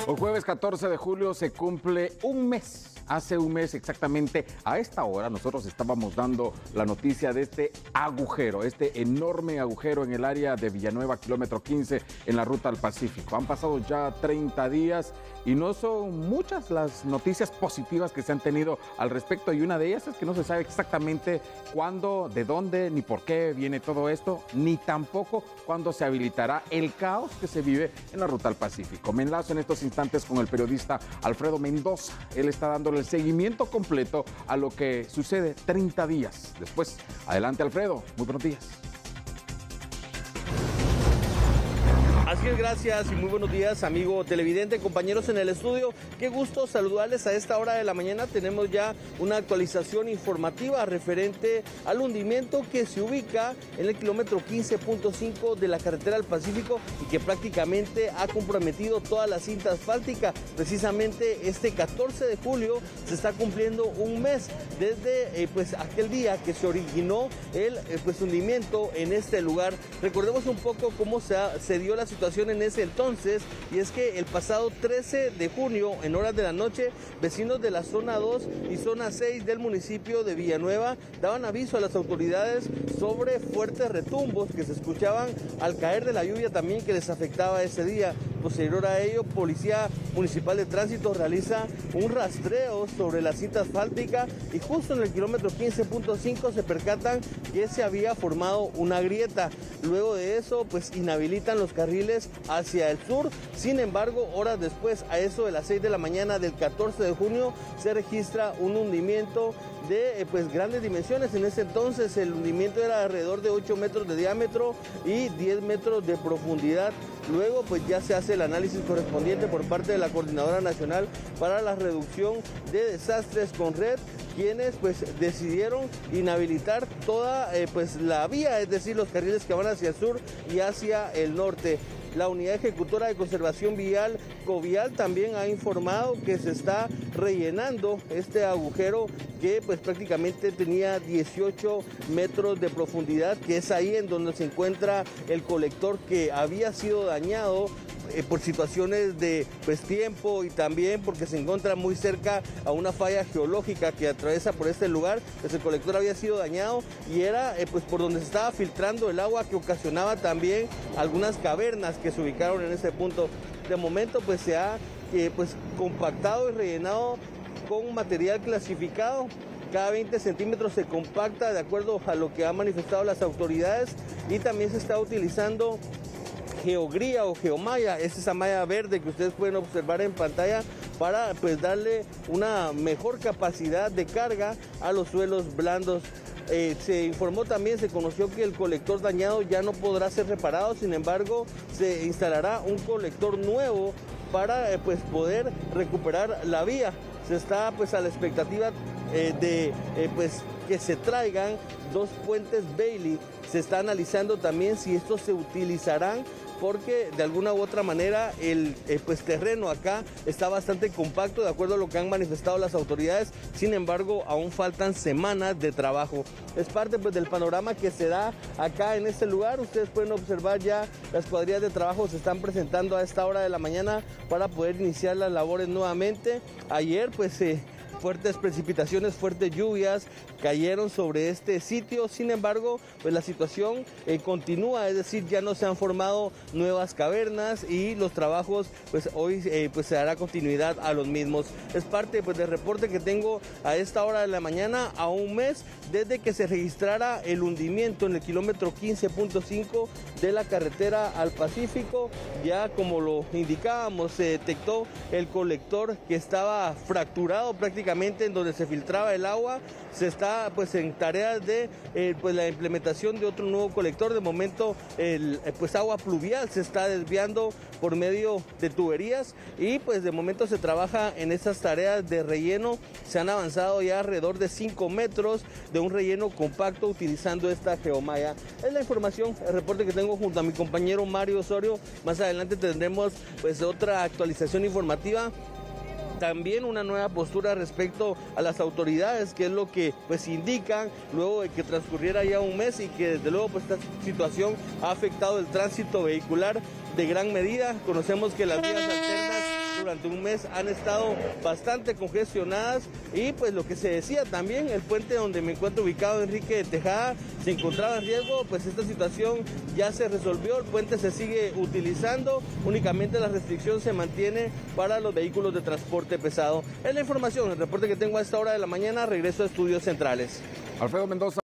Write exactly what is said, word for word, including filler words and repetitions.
El jueves catorce de julio se cumple un mes. Hace un mes exactamente a esta hora nosotros estábamos dando la noticia de este agujero, este enorme agujero en el área de Villanueva, kilómetro quince, en la ruta al Pacífico. Han pasado ya treinta días y no son muchas las noticias positivas que se han tenido al respecto, y una de ellas es que no se sabe exactamente cuándo, de dónde, ni por qué viene todo esto, ni tampoco cuándo se habilitará el caos que se vive en la ruta al Pacífico. Me enlazo en estos instantes con el periodista Alfredo Mendoza. Él está dándole el seguimiento completo a lo que sucede treinta días después. Adelante, Alfredo. Muy buenos días. Así es, gracias y muy buenos días, amigo televidente, compañeros en el estudio. Qué gusto saludarles a esta hora de la mañana. Tenemos ya una actualización informativa referente al hundimiento que se ubica en el kilómetro quince punto cinco de la carretera al Pacífico y que prácticamente ha comprometido toda la cinta asfáltica. Precisamente este catorce de julio se está cumpliendo un mes desde eh, pues aquel día que se originó el eh, pues hundimiento en este lugar. Recordemos un poco cómo se, ha, se dio la situación en ese entonces, y es que el pasado trece de junio, en horas de la noche, vecinos de la zona dos y zona seis del municipio de Villanueva daban aviso a las autoridades sobre fuertes retumbos que se escuchaban al caer de la lluvia también que les afectaba ese día. Posterior a ello, Policía Municipal de Tránsito realiza un rastreo sobre la cinta asfáltica y justo en el kilómetro quince punto cinco se percatan que se había formado una grieta. Luego de eso, pues inhabilitan los carriles hacia el sur. Sin embargo, horas después, a eso de las seis de la mañana del catorce de junio, se registra un hundimiento de eh, pues grandes dimensiones. En ese entonces el hundimiento era alrededor de ocho metros de diámetro y diez metros de profundidad. Luego pues ya se hace el análisis correspondiente por parte de la Coordinadora Nacional para la Reducción de Desastres, CONRED, quienes pues decidieron inhabilitar toda eh, pues la vía, es decir, los carriles que van hacia el sur y hacia el norte. La Unidad Ejecutora de Conservación Vial, COVIAL, también ha informado que se está rellenando este agujero que pues prácticamente tenía dieciocho metros de profundidad, que es ahí en donde se encuentra el colector que había sido dañado Eh, por situaciones de pues, tiempo y también porque se encuentra muy cerca a una falla geológica que atraviesa por este lugar. Pues el colector había sido dañado y era eh, pues por donde se estaba filtrando el agua que ocasionaba también algunas cavernas que se ubicaron en ese punto. De momento pues se ha eh, pues compactado y rellenado con material clasificado. Cada veinte centímetros se compacta de acuerdo a lo que han manifestado las autoridades, y también se está utilizando geogría o geomalla, es esa malla verde que ustedes pueden observar en pantalla para pues darle una mejor capacidad de carga a los suelos blandos. Eh, se informó también, se conoció que el colector dañado ya no podrá ser reparado, sin embargo se instalará un colector nuevo para eh, pues poder recuperar la vía. Se está pues a la expectativa eh, de eh, pues que se traigan dos puentes Bailey. Se está analizando también si estos se utilizarán, porque de alguna u otra manera el eh, pues, terreno acá está bastante compacto de acuerdo a lo que han manifestado las autoridades. Sin embargo, aún faltan semanas de trabajo. Es parte pues, del panorama que se da acá en este lugar. Ustedes pueden observar ya las cuadrillas de trabajo se están presentando a esta hora de la mañana para poder iniciar las labores nuevamente. Ayer pues eh, fuertes precipitaciones, fuertes lluvias cayeron sobre este sitio. Sin embargo, pues la situación eh, continúa, es decir, ya no se han formado nuevas cavernas y los trabajos, pues hoy eh, pues se dará continuidad a los mismos. Es parte pues del reporte que tengo a esta hora de la mañana, a un mes desde que se registrara el hundimiento en el kilómetro quince punto cinco de la carretera al Pacífico. Ya como lo indicábamos, se detectó el colector que estaba fracturado prácticamente, en donde se filtraba el agua. Se está pues en tareas de eh, pues la implementación de otro nuevo colector. De momento el pues agua pluvial se está desviando por medio de tuberías y pues de momento se trabaja en esas tareas de relleno. Se han avanzado ya alrededor de cinco metros de un relleno compacto utilizando esta geomalla. Es la información, el reporte que tengo junto a mi compañero Mario Osorio. Más adelante tendremos pues otra actualización informativa. También una nueva postura respecto a las autoridades, que es lo que pues indican luego de que transcurriera ya un mes y que desde luego pues esta situación ha afectado el tránsito vehicular de gran medida. Conocemos que las vías alternas durante un mes han estado bastante congestionadas y pues lo que se decía también, el puente donde me encuentro ubicado, Enrique de Tejada, se encontraba en riesgo, pues esta situación ya se resolvió, el puente se sigue utilizando, únicamente la restricción se mantiene para los vehículos de transporte pesado. Es la información, el reporte que tengo a esta hora de la mañana, regreso a Estudios Centrales. Alfredo Mendoza.